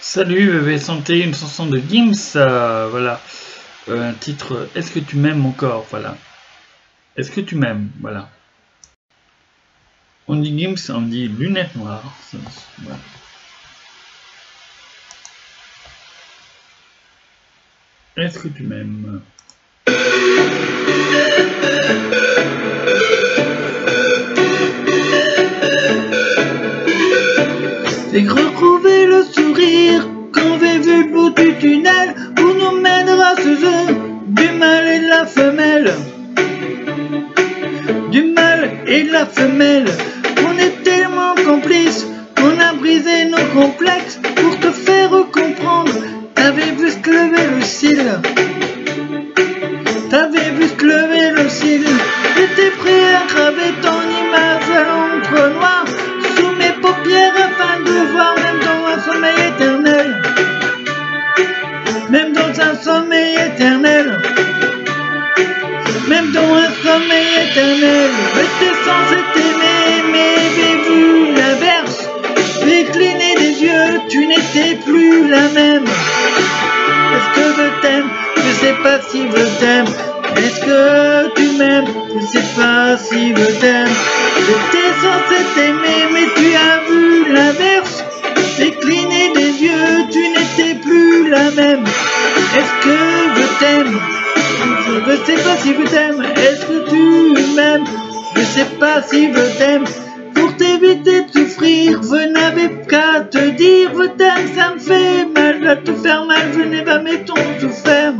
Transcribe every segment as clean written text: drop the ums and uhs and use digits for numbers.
Salut, je vais chanter une chanson de Gims, voilà, un titre, Est-ce que tu m'aimes encore, voilà. Est-ce que tu m'aimes, voilà. On dit Gims, on dit lunettes noires, voilà. Est-ce que tu m'aimes? J'ai retrouvé le sourire quand j'ai vu le bout du tunnel où nous mènera ce jeu du mâle et de la femelle. Du mâle et de la femelle, on est tellement complices qu'on a brisé nos complexes pour te faire comprendre. T'avais vu se lever le cil, t'avais vu se lever le cil. J'étais prêt à graver ton image à l'encre noire sous mes paupières afin de voir, même dans un sommeil éternel, même dans un sommeil éternel, même dans un sommeil éternel. J'étais censé t'aimer, mais j'ai vu l'inverse. J'ai cligné des yeux, tu n'étais plus la même. Est-ce que je t'aime? Je sais pas si je t'aime. Est-ce que tu m'aimes? Je sais pas si je t'aime. J'étais censé t'aimer, mais tu as vu l'inverse. J'ai cligné des yeux, tu n'étais plus la même. Est-ce que je t'aime? Je sais pas si je t'aime. Est-ce que tu m'aimes? Je sais pas si je t'aime. Pour t'éviter de souffrir, je n'avais qu'à te dire je t'aime, ça me fait mal à te faire mal. Je n'ai jamais tant souffert.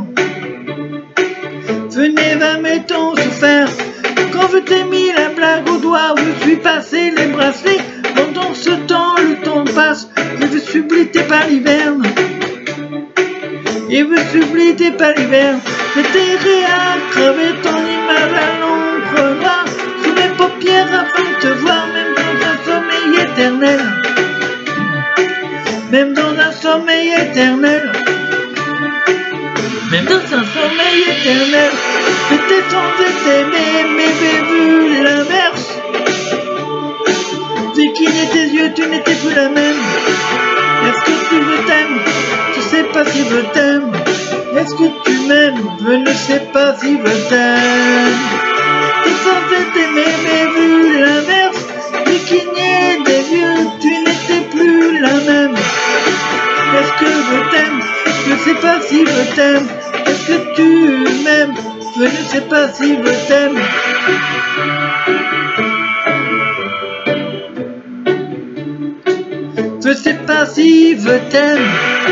Je n'ai jamais tant souffert. Quand je t'ai mis la blague au doigt, je suis passé les bracelets. Pendant ce temps, le temps passe et je supplie tes balivernes. Et je supplie tes balivernes. J'étais réel, crever ton image à l'ombre noire sous mes paupières afin de te voir, même dans un sommeil éternel. Même dans un sommeil éternel. Même dans un sommeil éternel. J'étais censé t'aimer, mais j'ai vu l'inverse. J'ai cligné tes yeux, tu n'étais plus la même. Est-ce que tu veux t'aimer? Je sais pas si je t'aime. Est-ce que tu m'aimes? Je ne sais pas si je t'aime. T'es censé t'aimer, mais vu l'inverse. J'ai cligné des yeux, tu n'étais plus la même. Est-ce que je t'aime? Je sais pas si je t'aime. Est-ce que tu m'aimes? Je ne sais pas si je t'aime. Je sais pas si je t'aime.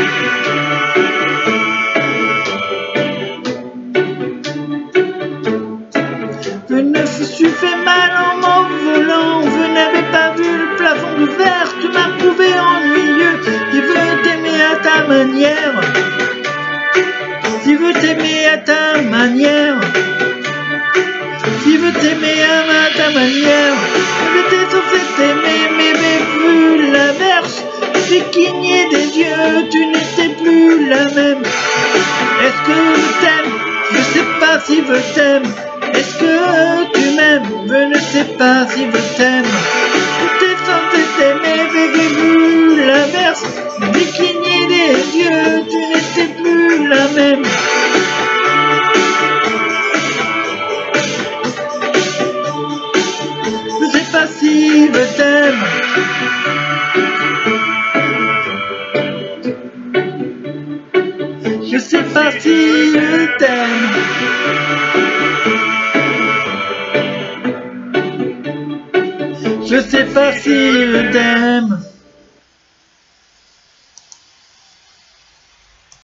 Je me suis fait mal en m'envolant. Je n'avais pas vu le plafond de verre. Tu m'as trouvé ennuyeux. Si je veux t'aimer à ta manière. Si je veux t'aimer à ta manière. Si je veux t'aimer à ta manière. J'étais censé t'aimer, mais j'ai vu l'inverse. J'ai cligné des yeux, tu n'étais plus la même. Est-ce que je t'aime? Je sais pas si je t'aime. Est-ce que tu m'aimes? Je ne sais pas si je t'aime. J'étais censé t'aimer, mais j'ai vu l'inverse. J'ai cligné des yeux, tu n'étais plus la même. Je sais pas si je t'aime. Je sais pas si je t'aime. Je sais pas si je t'aime.